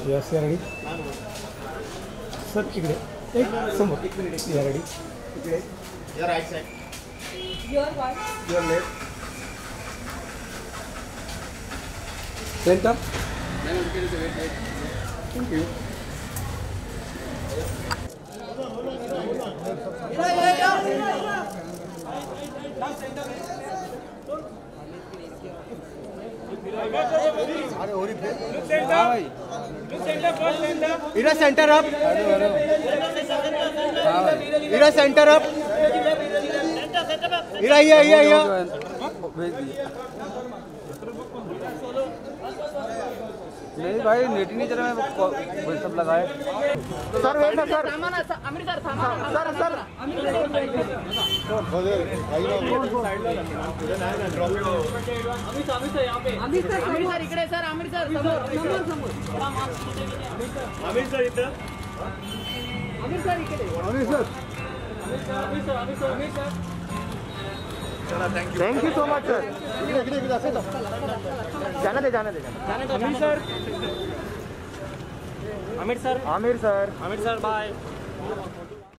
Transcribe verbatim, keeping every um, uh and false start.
Yes या ready sir इकडे एक समोर या रेडी इकडे या right side Your what? your left centre मैंने उनके लिए वेट वेट थैंक यू अरे और ही भाई इरा सेंटर अप इरा सेंटर अप इरा ये ये ये नहीं भाई नेट ही नहीं चला मैं सब लगाए सर वेट ना sir Amritsar sir sir Amritsar इकडे सर अमृतसर समोर समोर समोर अमृतसर इधर अमृतसर इकडे अमृतसर अमृतसर अमृतसर अमृतसर चला thank you thank you so much sir इकडे इकडे इकडे असं जाने दे जाने दे अमृतसर अमृतसर आमिर सर अमृतसर बाय